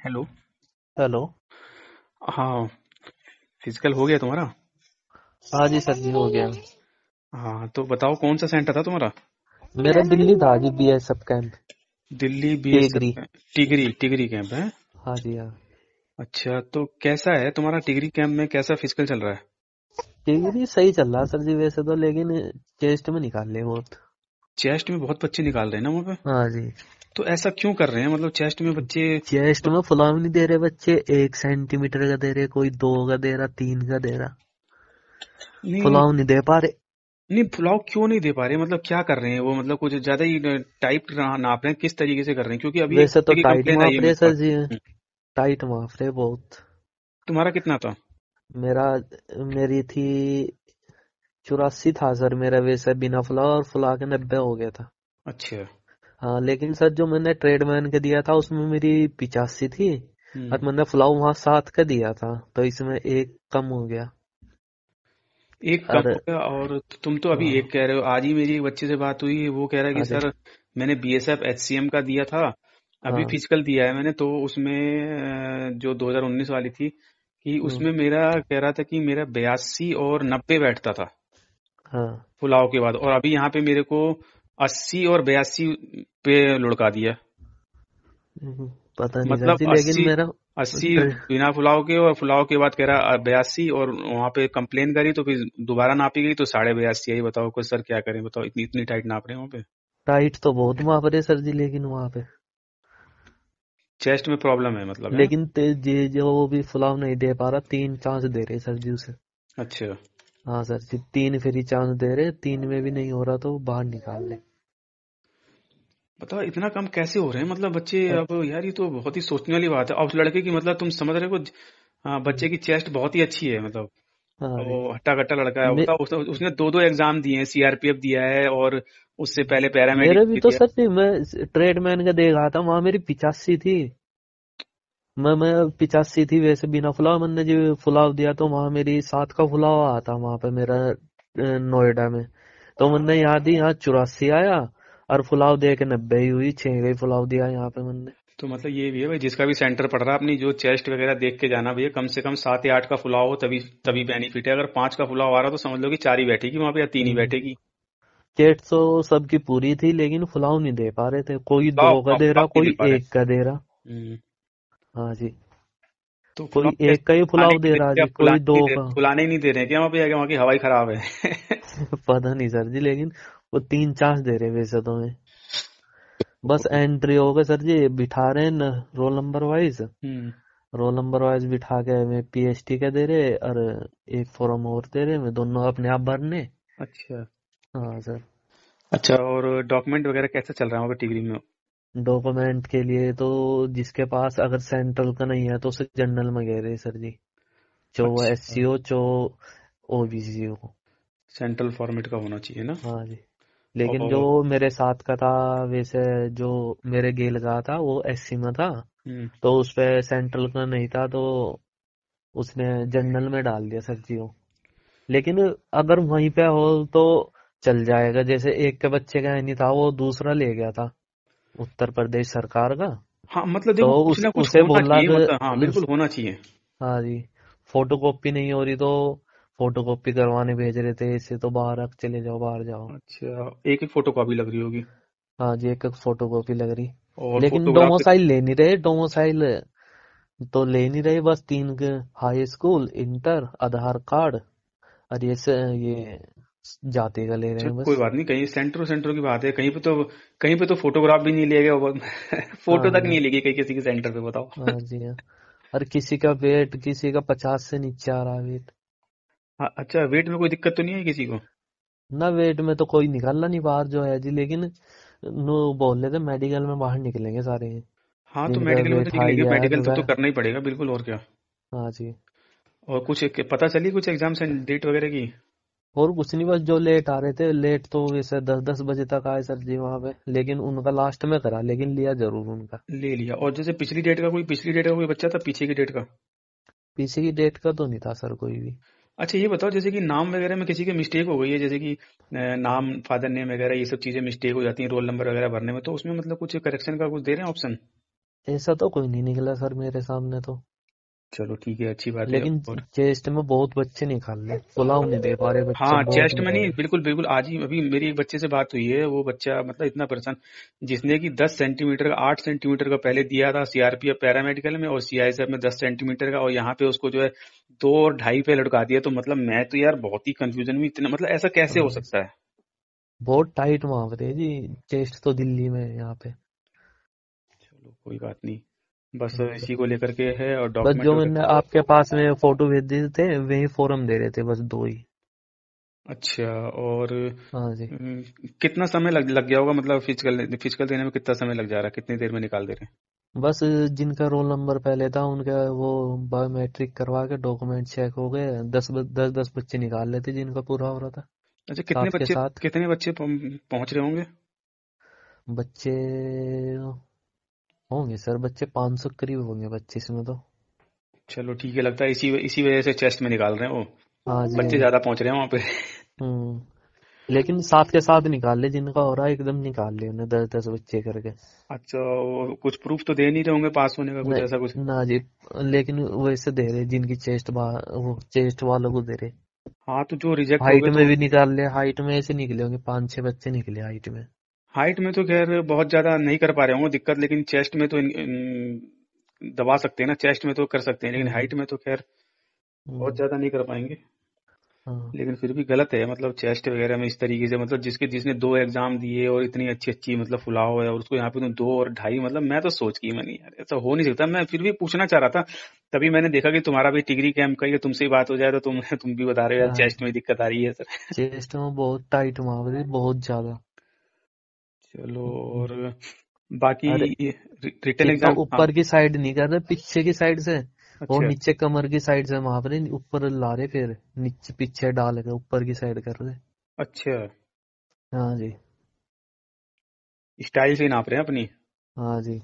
Hello. Hello. हाँ, physical हो गया तुम्हारा? हाँ जी सर जी, हो गया। हाँ, तो बताओ कौन सा सेंटर था तुम्हारा? मेरा दिल्ली था जी, BSF camp. Delhi BSF Tigri. Camp. Tigri Tigri camp है। हाँ जी हाँ। अच्छा, तो कैसा है तुम्हारा टिगरी कैंप में, कैसा फिजिकल चल रहा है? टेगरी सही चल रहा सर जी वैसे तो, लेकिन चेस्ट में निकाल ले बहुत। चेस्ट में बहुत बच्चे निकाल रहे हैं ना वहाँ पे। हाँ जी। तो ऐसा क्यों कर रहे हैं, मतलब चेस्ट में बच्चे? चेस्ट तो में फुलाव नहीं दे रहे बच्चे, 1 सेंटीमीटर का दे रहे, कोई 2 का दे रहा, 3 का दे रहा। नहीं, फुलाव नहीं दे पा रहे। नहीं फुलाव क्यों नहीं दे पा रहे, मतलब क्या कर रहे हैं वो, मतलब कुछ ज्यादा ही टाइट नाप रहे हैं, किस तरीके से कर रहे हैं? क्योंकि अभी एक वैसे तो बच्चे की टाइट कंप्लेन आई माप है रहे मेरे सर पास। जी। टाइट माप रहे बहुत। तुम्हारा कितना था? मेरा मेरी थी 84 था सर मेरा, वैसे बिना फुला, और फुला के 90 हो गया था। अच्छा। हाँ लेकिन सर जो मैंने ट्रेडमैन के दिया था उसमें मेरी 85 थी। हम्म। और मैंने फ्लाउ वहां 7 का दिया था, तो इसमें एक कम हो गया। एक कम और हो गया, और तुम तो अभी हाँ। एक कह रहे हो। आज ही मेरी एक बच्चे से बात हुई, वो कह रहा है कि हाँ जी। सर मैंने बीएसएफ एचसीएम का दिया था, अभी हाँ। फिजिकल दिया है मैंने, तो उसमें जो 2019 वाली थी, कि हम्म। उसमें मेरा कह रहा था कि मेरा 82 और 90 बैठता था हाँ। फुलाव के बाद, और अभी यहाँ पे मेरे को 80 और 82 पे लुढ़का दिया। पता नहीं सर मतलब जी, लेकिन 80, मेरा 80 ट्रे, बिना फुलाव के, और फुलाव के बाद कह रहा 82, और वहां पे कंप्लेन करी तो फिर दोबारा नापी गई तो 82.5 आई। बताओ कुछ सर, क्या करें बताओ, इतनी इतनी टाइट नाप रहे हैं वहां पे। टाइट तो बहुत माप रहे सर जी, लेकिन वहां पे, चेस्ट में प्रॉब्लम है मतलब, है? लेकिन जे जो भी फुलाव नहीं दे पा रहा, 3 चांस दे रहे सर जी उसे। अच्छा। हाँ सर जी, 3 फ्री चांस दे रहे, 3 में भी नहीं हो रहा तो बाहर निकाल ले। बताओ इतना कम कैसे हो रहे हैं मतलब बच्चे अब अब, यार ये तो बहुत ही सोचने वाली बात है। और उस लड़के की, मतलब तुम समझ रहे हो, हाँ, बच्चे की चेस्ट बहुत ही अच्छी है मतलब। हाँ जी। वो हट्टा कट्टा लड़का है, मे, बताओ उसने दो दो एग्जाम दिए हैं, सीआरपीएफ दिया है, और उससे पहले पैरामेडिक मेरे भी भी तो दिया। सर जी, मैं ट्रेडमैन का देख रहा था, वहां मेरी 85 थी। मैं 85 थी वैसे बिना फुलाव, मैंने जो फुलाव दिया तो वहां मेरी 7 का फुलाव आया था वहां पे मेरा, नोएडा में। तो मैंने यहाँ दी, यहाँ 84 आया। और फुलाव दे के 90 ही हुई, 6 का ही फुलाव दिया यहाँ पे मैंने। तो मतलब ये भी है भाई, जिसका भी सेंटर पड़ रहा है, अपनी जो चेस्ट वगैरह देख के जाना भैया, कम से कम 7 या 8 का फुलाव हो, तभी तभी हम्म। बेनिफिट है। अगर 5 का फुलाव आ रहा तो समझ लो कि 4 ही बैठेगी वहां पे, या 3 ही हम्म। बैठेगी। चेट तो सबकी पूरी थी, लेकिन फुलाव नहीं दे पा रहे थे, कोई फुलाव 2 का फुलाव दे फुलाव रहा, नहीं दे कोई पा रहे। 1 का दे रहा। हम्म। हाँ जी। तो फुलाव कोई कैसे? 1 का ही फुलाने फुलाव नहीं दे दे रहे रहा क्या? जी, कोई 2 का। फुलाने ही नहीं दे रहे हैं क्या वहां पे, या वहां की हवाई खराब है? पता नहीं सर जी, लेकिन वो 3 चांस दे रहे वैसे तो मैं। बस एंट्री हो गए सर जी, बिठा रहे हैं रोल नंबर वाइज। हम्म। रोल नंबर वाइज बिठा के मैं पीएचटी का दे रहे, और एक फॉर्म और दे रहे, मैं दोनों अपने आप भरने। अच्छा। हाँ सर। अच्छा, और डॉक्यूमेंट वगैरह कैसे चल रहा है वहाँ पे डिग्री में? डॉक्यूमेंट के लिए तो जिसके पास अगर सेंट्रल का नहीं है तो उसे जनरल में कह रहे सर जी। जो वो अच्छा, एससी हो, जो ओबीसी हो। सेंट्रल फॉर्मेट का होना चाहिए ना। हाँ जी। लेकिन जो और मेरे साथ का था, वैसे जो मेरे गेल का था वो एससी में था। हम्म। तो उस पे सेंट्रल का नहीं था, तो उसने जनरल में डाल दिया सर जी वो। लेकिन अगर वहीं पे हो तो चल जाएगा, जैसे एक के बच्चे का नहीं था, वो दूसरा ले गया था उत्तर प्रदेश सरकार का। हाँ मतलब देखो, तो कुछ ना कुछ उसे होना बोला चाहिए, मतलब हाँ कि बिल्कुल होना चाहिए। हाँ जी, फोटो कॉपी नहीं हो रही तो फोटो कॉपी करवाने भेज रहे थे, इससे तो बाहर रख, चले जाओ बाहर जाओ। अच्छा, एक एक फोटो कॉपी लग रही होगी? हाँ जी, एक एक फोटो कॉपी लग रही। और लेकिन फोटोग्राफ के? डोमोसाइल ले नहीं रहे, डोमोसाइल तो ले नहीं रहे, बस 3 के, high school, inter, Aadhaar card, और ये जाति का ले रहे अच्छा, हैं कोई बस। बात नहीं, कहीं सेंटर सेंटर की बात है, कहीं पे तो फोटोग्राफ भी नहीं लिया गया फोटो हाँ तक जी नहीं हाँ। ली गई कहीं किसी के सेंटर पे, बताओ। हाँ जी हाँ। और किसी का वेट, किसी का 50 से नीचे आ रहा है वेट। हाँ, अच्छा, वेट में कोई दिक्कत तो नहीं है किसी को? ना वेट में तो कोई निकालना नहीं बाहर जो है जी, लेकिन नो बोल रहे थे मेडिकल में बाहर निकलेंगे सारे, हाँ, तो जिनका मेडिकल में तो वेट हाई निकलेंगे, है मेडिकल तब तो वह। करना ही पड़ेगा बिल्कुल, और क्या। हाँ जी। और कुछ पता चली कुछ एग्जाम से डेट वगैरह की? और कुछ नहीं, बस जो लेट आ रहे थे, लेट तो वैसे 10-10 बजे तक आए सर जी वहां पे, लेकिन उनका लास्ट में करा, लेकिन लिया जरूर उनका। ले लिया। और जैसे पिछली डेट का कोई बच्चा था, पीछे की डेट का? पीछे की डेट का तो नहीं था सर कोई भी। अच्छा, ये बताओ, जैसे कि नाम वगैरह में किसी की मिस्टेक हो गई है, जैसे कि नाम, फादर नेम वगैरह, ये सब चीजें मिस्टेक हो जाती हैं रोल नंबर वगैरह भरने में, तो उसमें मतलब कुछ करेक्शन का कुछ दे रहे हैं ऑप्शन? ऐसा तो कोई नहीं निकला सर मेरे सामने तो। चलो ठीक है, अच्छी बात है। लेकिन और चेस्ट में बहुत बच्चे निकाल ले, पुलाव नहीं दे पा रहे बच्चे, हाँ, बहुत चेस्ट में निकाल नहीं, ले। बिल्कुल बिल्कुल। आज ही अभी मेरी एक बच्चे से बात हुई है, वो बच्चा मतलब इतना परेशान, जिसने कि 10 सेंटीमीटर का, 8 सेंटीमीटर का पहले दिया था सीआरपीएफ पैरामेडिकल में और सीआईएसएफ में 10 सेंटीमीटर का, और यहाँ पे उसको जो है 2 और 2.5 पे लटका दिया। तो मतलब मैं तो यार बहुत ही कंफ्यूजन में, इतना मतलब ऐसा कैसे हो हाँ, सकता है। बहुत टाइट वहां पे जी। चेस्ट तो दिल्ली में है यहाँ पे। चलो कोई बात नहीं, बस हाँ। इसी को लेकर के है। और बस डॉक्यूमेंट जो मैंने वगैरह। आपके पास में फोटो भेज दिए थे वही फॉर्म दे रहे थे, बस दो ही। अच्छा। और हाँ जी। कितना समय लग गया होगा, मतलब फिजिकल फिजिकल देने में कितना समय लग जा रहा है, कितनी देर में निकाल दे रहे हैं। बस जिनका रोल नंबर पहले था उनका वो बायोमेट्रिक करवा के डॉक्यूमेंट चेक हो गए, 10 बच्चे निकाल लेते जिनका पूरा हो रहा था अच्छा, साथ के साथ। कितने बच्चे पहुंच रहे होंगे। बच्चे होंगे सर, बच्चे 500 करीब होंगे 25 में तो। चलो ठीक है, लगता है इसी इसी वजह से चेस्ट में निकाल रहे हैं वो, हाँ जी, हाँ बच्चे जी। ज्यादा पहुंच रहे हैं वहां पे। लेकिन साथ के साथ निकाल ले, जिनका हो रहा है एकदम निकाल ले उन्हें, 10 10 बच्चे करके। अच्छा, वो कुछ प्रूफ तो दे नहीं रहे होंगे पास होने का, कुछ ऐसा कुछ। नहीं ना जी। लेकिन वैसे दे रहे जिनकी वो चेस्ट वालों को दे रहे। हाँ, तो जो रिजेक्ट हो हाइट गए में तो। भी निकाल ले, हाइट में ऐसे निकले होंगे 5 6 बच्चे निकले हाइट में। हाइट में तो खैर बहुत ज्यादा नहीं कर पा रहे होंगे दिक्कत, लेकिन चेस्ट में तो दबा सकते हैं ना, चेस्ट में तो कर सकते हैं, लेकिन हम्म। हाइट में तो खैर बहुत हम्म। ज्यादा नहीं कर पाएंगे। हाँ। लेकिन फिर भी गलत है, मतलब चेस्ट वगैरह में इस तरीके से, मतलब जिसने 2 एग्जाम दिए और इतनी अच्छी अच्छी मतलब फुलाव है, और उसको यहाँ पे तुम 2 और 2.5, मतलब मैं तो सोच की मैंने यार ऐसा हो नहीं सकता। मैं फिर भी पूछना चाह रहा था, तभी मैंने देखा कि तुम्हारा भी डिग्री कैंप का, ये तुमसे ही बात हो जाए तो तुम भी बता रहे हो यार हाँ चेस्ट जी। में दिक्कत आ रही है सर। चेस्ट में बहुत टाइट वहां पे, बहुत ज्यादा। चलो। हम्म। और बाकी अरे रिटर्न इतना एग्जाम, हाँ। ऊपर की साइड नहीं कर रहे, पीछे की साइड से। और अच्छा नीचे कमर की साइड से वहां पर ऊपर ला रहे, फिर नीचे पीछे डाल के ऊपर की साइड कर रहे। अच्छा, हाँ जी। स्टाइल से ही नाप रहे हैं अपनी। हाँ जी।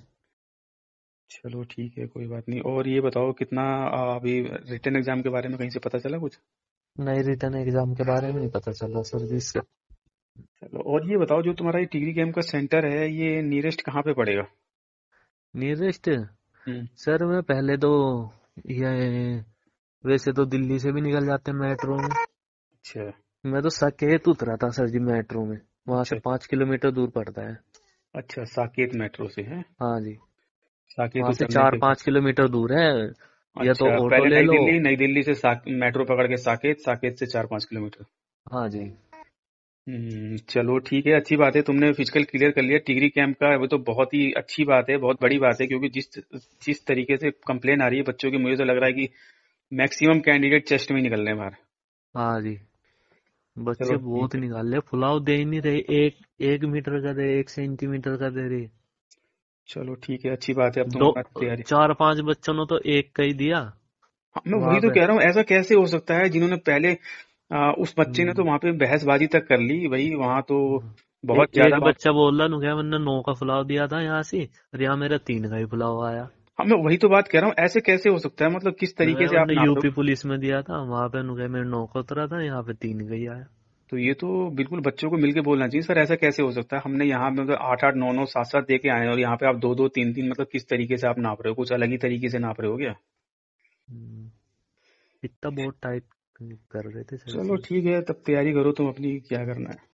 चलो ठीक है, कोई बात नहीं। और ये बताओ कितना अभी रिटर्न एग्जाम के बारे में कहीं से पता चला कुछ। नई रिटर्न एग्जाम के बारे में नहीं पता चला सर जी इसका। चलो, और ये बताओ जो तुम्हारा ये डिग्री कैंप का सेंटर है, ये नियरेस्ट कहाँ पे पड़ेगा। नियरेस्ट हम्म। सर, मैं पहले तो ये वैसे तो दिल्ली से भी निकल जाते हैं मेट्रो में। अच्छा मैं तो साकेत उतरा था सर जी मेट्रो में। वहां से अच्छा 5 किलोमीटर दूर पड़ता है। अच्छा, साकेत मेट्रो से है। हाँ जी। साकेत वहां से उतरने चार के बाद। पाँच किलोमीटर दूर है। या तो अच्छा, ऑटो पहले ले नई लो। दिल्ली, नई दिल्ली से मेट्रो पकड़ के साकेत, साकेत से 4-5 किलोमीटर। हाँ जी। चलो ठीक है, अच्छी बात है तुमने फिजिकल क्लियर कर लिया डिग्री कैंप का, वो तो बहुत ही अच्छी बात है, बहुत बड़ी बात है, क्योंकि जिस जिस तरीके से कंप्लेन आ रही है बच्चों की, मुझे तो लग रहा है कि मैक्सिमम कैंडिडेट चेस्ट में ही निकल रहे हैं बाहर। हाँ जी। चलो बच्चे बहुत ठीक है। निकाल ले, फुलाव दे ही नहीं रहे। एक 1 मीटर का दे, 1 सेंटीमीटर का दे रहे। चलो ठीक है, अच्छी बात है, अब दो तुम्हारी तैयारी। 4 5 बच्चों ने तो एक का ही दिया हाँ, मैं वही वहां तो पे। कह रहा हूँ, ऐसा कैसे हो सकता है, जिन्होंने पहले उस बच्चे ने तो हम्म। वहां पे बहसबाजी तक कर ली भाई, वहां तो बहुत एक ज्यादा वहाँ। बच्चा बोल रहा, नु क्या मैंने 9 का फुलाव दिया था यहाँ से, और यहाँ मेरा 3 का ही फुलाव आया। हाँ, मैं वही तो बात कह रहा हूँ, ऐसे कैसे हो सकता है, मतलब किस नु तरीके क्या से आप मैंने नाप रहे हो। यूपी पुलिस में दिया था वहां पे, नु क्या मेरे 9 का उतरा था, यहाँ पे 3 का ही आया। तो ये तो बिल्कुल बच्चों को मिलके बोलना चाहिए सर, ऐसा कैसे हो सकता है, हमने यहाँ पे मतलब 8 8 9 9 7 7 दे के आए हैं, और यहाँ पे आप 2 2 3 3, मतलब किस तरीके से आप नाप रहे हो, कुछ अलग ही तरीके से नाप रहे हो क्या। हम्म, इतना बहुत टाइट कर रहे थे सर चलो जी। ठीक है, तब तैयारी करो तुम अपनी, क्या करना है।